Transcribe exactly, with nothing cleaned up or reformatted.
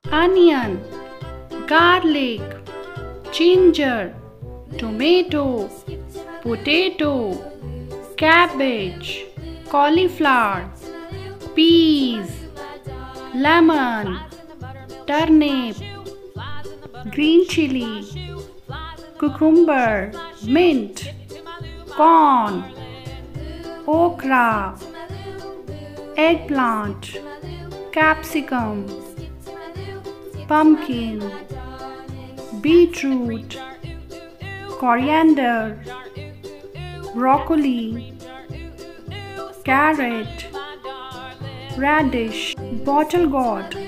onion, garlic, ginger, tomato, potato, cabbage, cauliflower, peas, lemon, turnip, green chili, cucumber, mint, corn, okra, eggplant, capsicum, pumpkin, beetroot, coriander, broccoli, carrot, radish, bottle gourd.